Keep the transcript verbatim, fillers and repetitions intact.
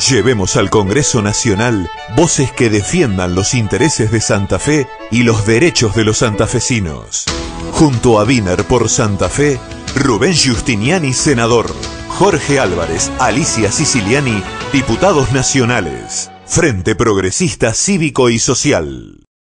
Llevemos al Congreso Nacional voces que defiendan los intereses de Santa Fe y los derechos de los santafesinos. Junto a Wiener por Santa Fe, Rubén Giustiniani, senador. Jorge Álvarez, Alicia Siciliani, diputados nacionales. Frente Progresista Cívico y Social.